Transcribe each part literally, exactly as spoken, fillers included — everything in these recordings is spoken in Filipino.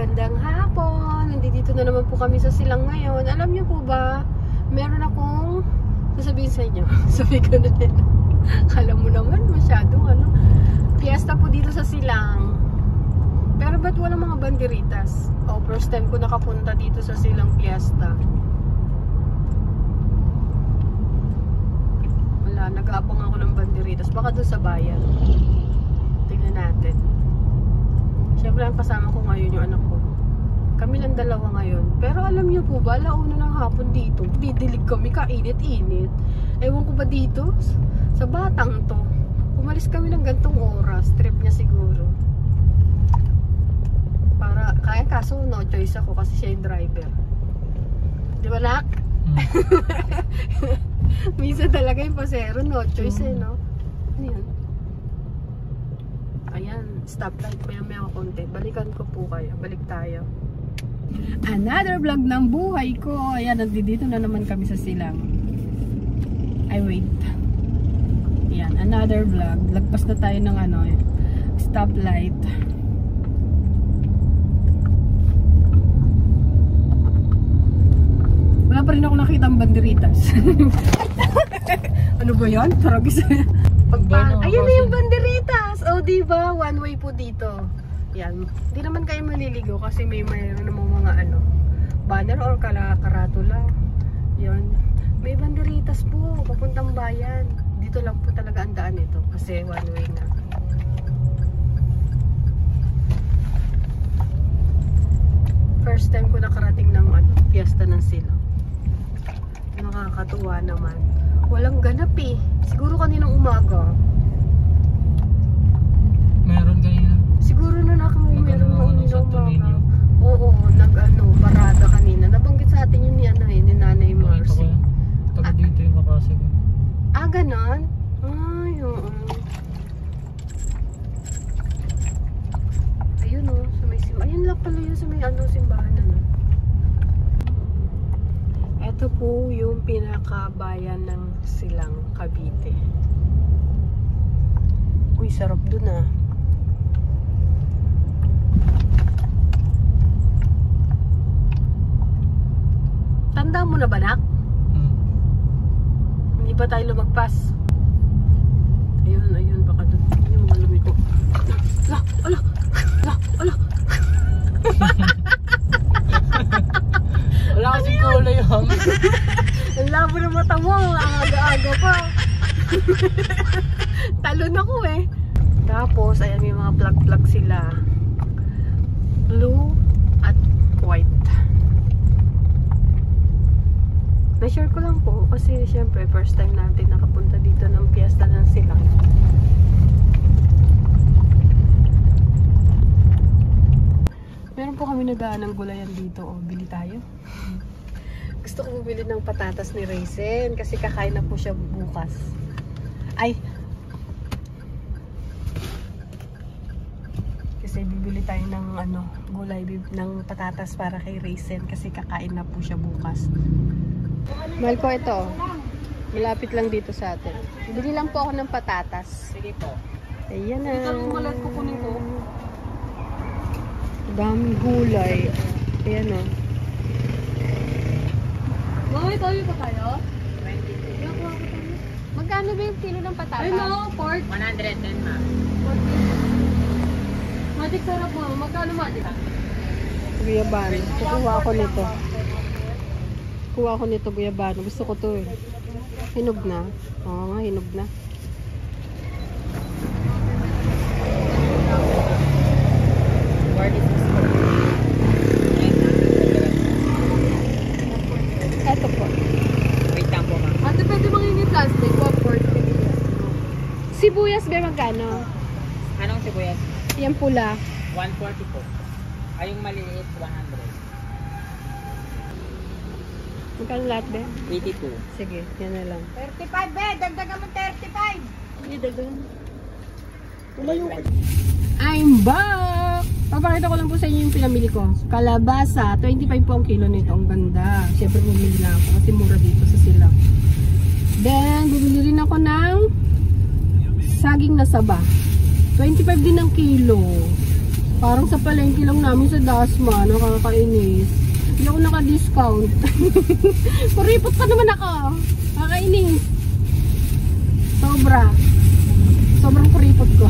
Magandang hapon. Nandito na naman po kami sa Silang ngayon. Alam niyo po ba, meron akong sasabihin sa inyo. Sabi ko na din. Kala mo naman masyadong ano. Fiesta po dito sa Silang. Pero ba't walang mga banderitas? Oh, first time ko nakapunta dito sa Silang Fiesta. Wala, nag-aabang ako ng banderitas. Baka doon sa bayan. Tingnan natin. Siyempre ang kasama ko ngayon yung anak ko. Kami lang dalawa ngayon. Pero alam niyo po ba, alauna ng hapon dito, didilig kami, kainit-init. Ewan ko ba dito? Sa Batang to. Umalis kami ng gantong oras. Trip niya siguro. Para, kaya kaso no choice ako kasi siya yung driver. Di ba, nak? Mm. Minsan talaga yung pasero, no choice mm. eh, no? Ano yun? Ayan, stoplight. Maya maya ako konti. Balikan ko po kayo. Balik tayo. Another vlog ng buhay ko. Ayan, nandito na naman kami sa Silang. Ay, wait. Ayan, another vlog. Lagpas na tayo ng ano eh. Stoplight. Wala pa rin ako nakita ang banderitas. Ano ba yan? Taragis. Pagpa Ayan na yung banderitas. O, oh, diba? One way po dito. Yan. Hindi naman kayo maliligo kasi may mayroon namang mga ano, banner or karatula. Yan. May banderitas po. Papuntang bayan. Dito lang po talaga ang daan ito. Kasi one way na. First time ko nakarating ng ano, Fiesta ng Silang. Nakakatuwa naman. Walang ganap eh. Siguro kaninang umaga. Meron kanina. Siguro na nakang meron na kaninang umaga. Oo, nag-ano, parada kanina. Nabanggit sa atin yun ni, ano, eh, ni Nanay Marcy. Taga dito yung makasi ko. Ah, ganon? Ay, oo. Ayun o, sa may simbahan. Ayun lang pala yun sa may ano, simbahan na. Ito po yung pinakabayan ng Silang, Cavite. Uy, sarap dun ah. Tanda mo na ba, nak? Hmm. Hindi ba tayo lumagpas? Ayun, ayun, baka dun. Yung mga lumiko. Ala, ala, ala, ala. Wala kasing kulay yung ang labo ng mata mo, ang aga-aga pa. Talon ako eh. Tapos, ayan may mga plug-plug sila. Blue at white. Na-share ko lang po kasi syempre first time natin nakapunta dito ng Fiesta ng Silang. Meron po kami nadaan ng gulayan dito. O, bili tayo. Gusto ko bumili ng patatas ni Raisin kasi kakain na po siya bukas. Ay! Kasi bibili tayo ng ano, gulay ng patatas para kay Raisin kasi kakain na po siya bukas. Mahal ko ito. Malapit lang dito sa atin. Bili lang po ako ng patatas. Sige po. Ayan na. Ito ang malat ko kunin ko. Daming gulay. Ayan o. Mami, tayo pa tayo? Magkano ba yung kilo ng patatas? Ay no, pork. one hundred ten ma. Matik sarap mo. Magkano matik? Guyabano. Kukuha ako nito. Kuha ako nito guyabano. Gusto ko to eh. Hinog na. Oo nga, hinog na. Eto po. Wait lang po ma. Ate, pwede mangingi plastic. What pork? Sibuyas ba magkano? Anong sibuyas? Yan pula. one forty po. Ay yung maliit one hundred. Magkano lahat ba? eighty-two. Sige, yan na lang. thirty-five, be. Dagdagan mo thirty-five. Hindi, dagdagan. Wala yung... I'm back! Papakita ko lang po sa inyo yung pinamili ko. Kalabasa, twenty-five po ang kilo nito. Ang ganda. Siyempre bumili na ako kasi mura dito sa Silang. Then, bumili rin ako ng saging na saba. twenty-five din ang kilo. Parang sa palengke lang namin sa Dasma, nakakainis. Hindi ako naka-discount. Kuripot pa naman ako. Nakakainis. Sobra. Sobrang kuripot ko.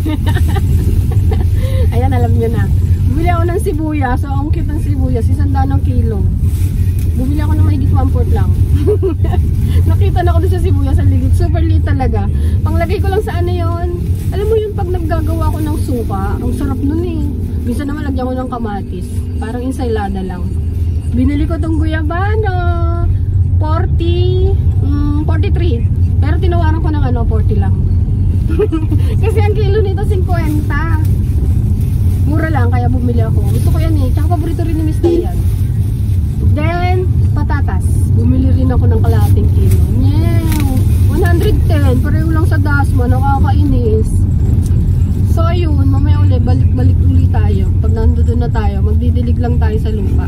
Ayan, alam nyo na. Bumili ako ng sibuyas. So, ang cute ng sibuyas. Isang daan ng kilo. Bumili ako ng mahigit one fourth lang. Nakita na ako doon sa sibuyas. Ang ligit. Super liit talaga. Panglagay ko lang sa ano yun. Alam mo yun, pag naggagawa ko ng suka, ang sarap nun eh. Minsan naman lagyan ko ng kamatis. Parang ensaylada lang. Binili ko tong guyabano. forty, mm, forty-three. Pero tinawaran ko ng ano, forty lang. Kasi ang kilo nito, fifty. Mura lang, kaya bumili ako. Gusto ko yan eh. Tsaka paborito rin ni Mister yan. Then, patatas. Bumili rin ako ng kalahating kilo. Nyew! one hundred ten. Pareho lang sa Dasma. Nakakainis. So, ayun. Mamaya ulit. Balik-balik ulit tayo. Pag nandoon na tayo, magdidilig lang tayo sa lupa.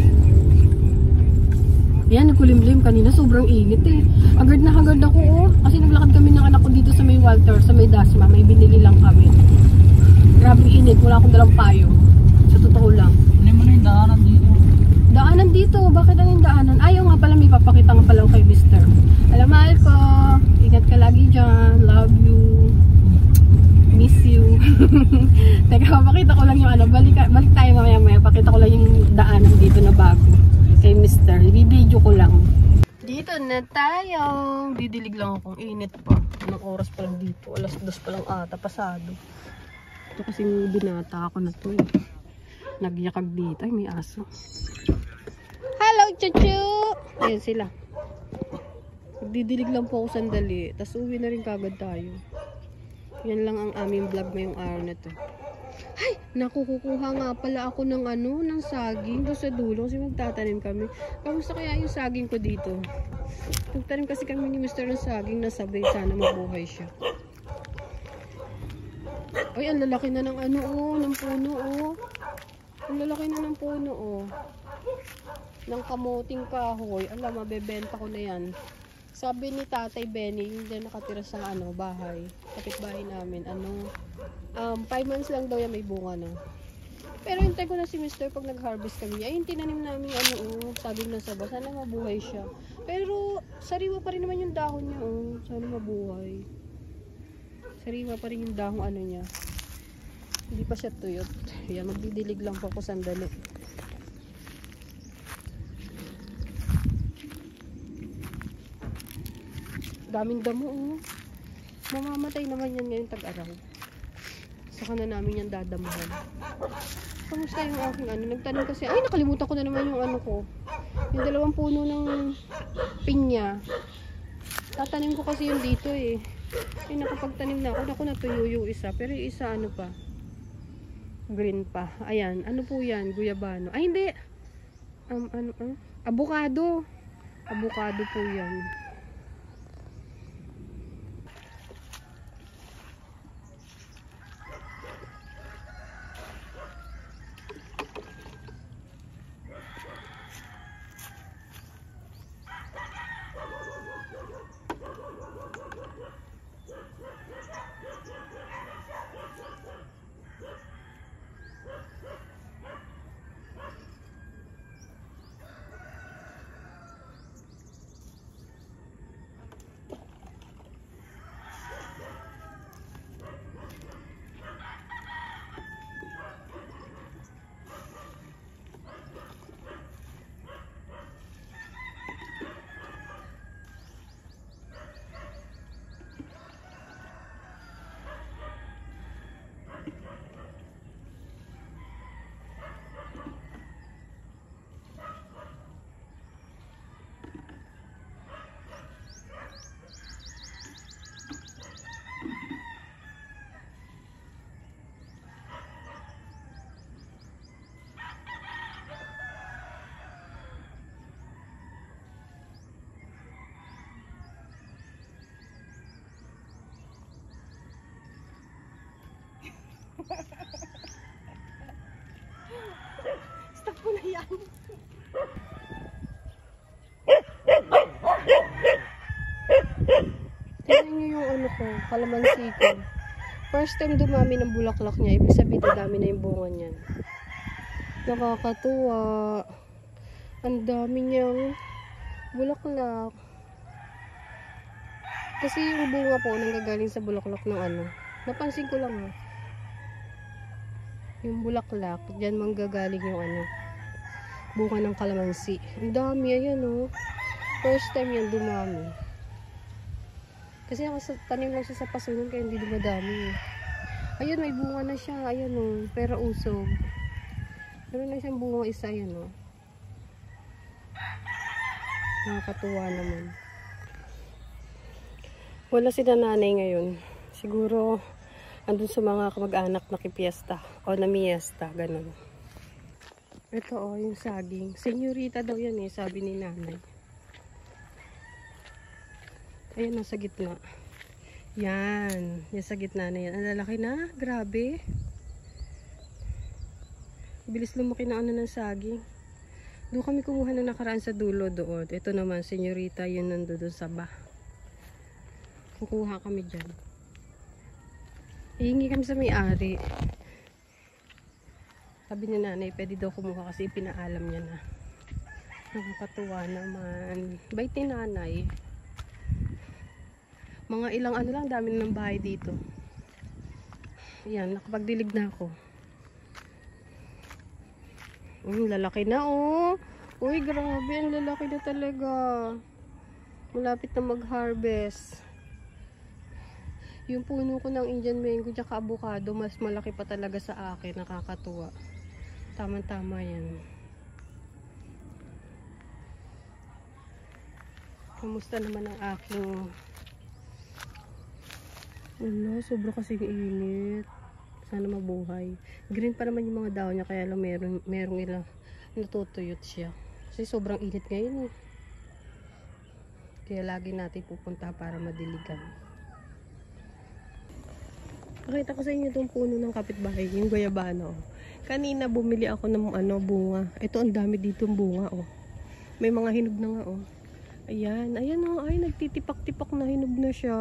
Ayan, nagkulimlim kanina. Sobrang init eh. Agad na agad ako oh. Kasi naglakad kami ng anak ko dito sa may Walter, sa may Dasma. May binili lang kami. Grabe init. Wala akong dalang payo. Sa totoo lang. Ano mo na yung daanan dito? Daanan dito. Bakit ano yung daanan? Ayaw nga pala. May papakita nga pala kay Mister. Alam, mahal ko. Ingat ka lagi dyan. Love you. Miss you. Teka, papakita ko lang yung ano. Balik, balik tayo mamaya maya. Pakita ko lang yung daanan dito na bago. Kay Mister. Ibibidyo ko lang. Dito na tayo. Didilig lang akong init pa. Anong oras pa lang dito? Alas dos pa lang ata. Pasado. Ito kasing binata ako na to eh. Nagyakag dito. Ay, may aso. Hello, chuchu! Ayan sila. Didilig lang po ako sandali. Tapos uwi na rin kagad tayo. Yan lang ang aming vlog ngayong araw na to. Ay! Nakukukuha nga pala ako ng ano, ng saging doon sa dulo. Kasi magtatanim kami. Kamusta kaya yung saging ko dito? Magtanim kasi kami ni Mister ng saging na sabay. Sana mabuhay siya. Ay, ang lalaki na ng ano oh, ng puno oh. Ang lalaki na ng puno oh. Ng kamuting kahoy. Alam, mabebenta ko na yan. Sabi ni Tatay Benny, yung dyan nakatira sa ano, bahay. Kapitbahay namin. Ano, um, five months lang daw yan may bunga na. Pero hintay ko na si Mister pag nag-harvest kami. Ay, yung tinanim namin ano oh, saging na saba. Sana mabuhay siya. Pero, sariwa pa rin naman yung dahon niya oh. Sana mabuhay. Sariwa pa rin yung dahon ano niya. Hindi pa siya tuyot. Yan, magdidilig lang po ako sandali. Daming damo oh. Mamamatay naman yan ngayon tag-araw. Saka na namin yan dadamuhan. Kamusta yung aking ano? Nagtanong kasi, ay nakalimutan ko na naman yung ano ko. Yung dalawang puno ng pinya. Tatanim ko kasi yun dito eh. Ay nakapagtanim na ako. Naku, natuyo yung isa. Pero yung isa ano pa? Green pa. Ayan. Ano po yan? Guyabano. Ay hindi. Um, ano, uh, avocado. Avocado po yan. Stop ko na yan. Tingnan nyo yung ano ko, kalamansi ko. First time dumami ng bulaklak niya, ibig sabihin dami na yung bunga niyan. Nakakatuwa. Ang dami niyang bulaklak. Kasi yung bunga po nanggagaling sa bulaklak ng ano. Napansin ko lang ha. Yung bulaklak, dyan manggagaling yung ano. Bunga ng kalamansi. Ang dami, ayan o. First time yan dumami. Kasi tanim lang siya sa pasunan kaya hindi dumadami. Ayun, may bunga na siya. Ayan o, pero usog. Meron na siyang bunga isa, ayan o. Nakakatuwa naman. Wala si nanay ngayon. Siguro, andun sa mga kamag-anak na kipiesta o na miesta, ganun. Ito o, yung saging. Senyorita daw yan eh, sabi ni nanay. Ayan, nasa gitna. Yan. Yan sa gitna na yan. Ang lalaki na. Grabe. Bilis lumaki na ano ng saging. Doon kami kumuha na nakaraan sa dulo doon. Ito naman, senyorita, yun nandoon sa ba. Kukuha kami dyan. Ihingi kami sa may-ari. Sabi ni nanay, pwede daw kumuha kasi pinaalam niya na. Nakakatuwa naman. Bait ni nanay. Mga ilang ano lang, dami ng bahay dito. Ayan, nakapagdilig na ako. Um, lalaki na oh. Uy, grabe, ang lalaki na talaga. Malapit na mag-harvest. Yung puno ko ng Indian mango tsaka avocado, mas malaki pa talaga sa akin. Nakakatuwa. Tama-tama yan. Kamusta naman ang aking... Wala, sobra kasing init. Sana mabuhay. Green pa naman yung mga daon niya, kaya lang meron, merong ilang natutuyot siya. Kasi sobrang init ngayon eh. Kaya lagi natin pupunta para madiligan. Pakita ko sa inyo itong puno ng kapitbahay, yung guyabano. Kanina bumili ako ng ano, bunga. Ito, ang dami dito bunga oh. May mga hinog na nga oh. Ayan, ayan oh, ay nagtitipak-tipak na hinog na siya.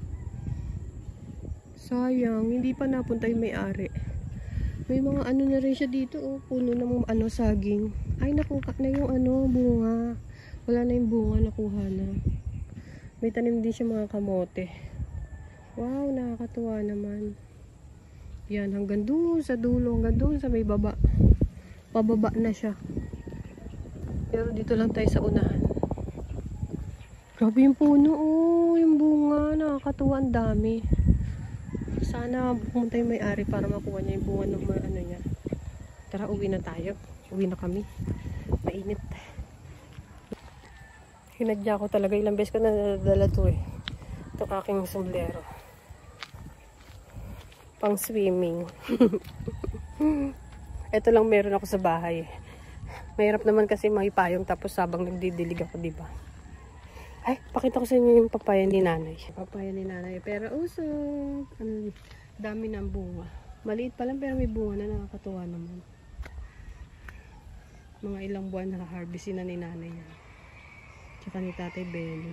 Sayang, hindi pa napunta yung may-ari. May mga ano na rin siya dito oh, puno ng ano, saging. Ay, nakuha na yung ano, bunga. Wala na yung bunga, nakuha na. May tanim din siya mga kamote. Wow, nakakatuwa naman. Yan, hanggang doon sa dulo, hanggang doon sa may baba. Pababa na siya. Pero dito lang tayo sa unahan. Grabe yung puno, oh, yung bunga, nakakatuwa, ang dami. Sana pumunta yung may-ari para makuha niya yung bunga ng mga ano niya. Tara, uwi na tayo. Uwi na kami. Mainit. Hinadya ko talaga. Ilang beses ko na nadala to eh. Ito aking sombrero. Pang swimming. Ito lang meron ako sa bahay. Mahirap naman kasi maipayong tapos sabang nagdidilig ako, diba? Ay, pakita ko sa inyo yung papaya ni nanay. Papaya ni nanay. Pero usog. Ano, dami ng bunga. Maliit pa lang pero may bunga na, nakakatuwa naman. Mga ilang buwan naka-harvestin na ni nanay yan. Tsaka ni Tatay Benny.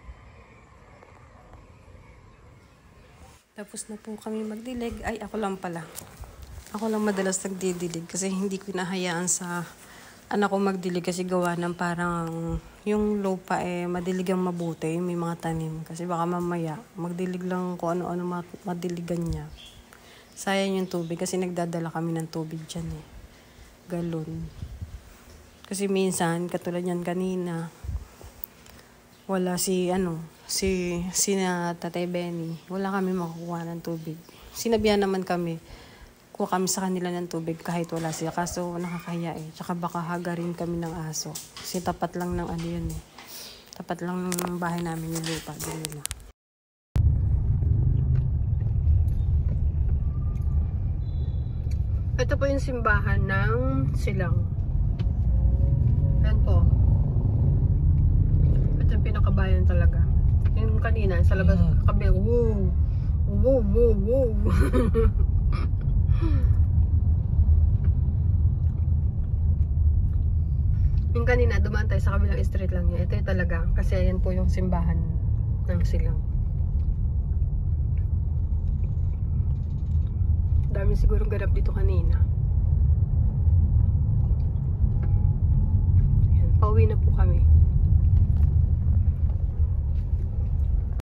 Tapos na po kami magdilig. Ay, ako lang pala. Ako lang madalas nagdidilig kasi hindi ko nahayaan sa anak ko magdilig kasi gawa ng parang yung lupa eh madilig ang mabuti, may mga tanim. Kasi baka mamaya magdilig lang kung ano-ano madiligan niya. Sayang yung tubig kasi nagdadala kami ng tubig dyan eh. Galon. Kasi minsan, katulad yan kanina, wala si ano, si, si na Tatay Benny. Wala kami makukuha ng tubig. Sinabihan naman kami, kuha kami sa kanila ng tubig kahit wala siya. Kaso nakakaya eh. Tsaka baka hagarin kami ng aso. Kasi tapat lang ng ano yun eh. Tapat lang ng bahay namin yung lupa. Doon nila. Ito po yung simbahan ng Silang. Yan po. Ito yung pinakabayan talaga. Yung kanina, sa labas, yeah. Kabi, wow! Wow, wow, wow! Yung kanina, dumaan tayo sa kabilang street lang niya. Ito yung talaga. Kasi ayan po yung simbahan ng Silang. Dami sigurong ganap dito kanina. Yan, pauwi na po kami.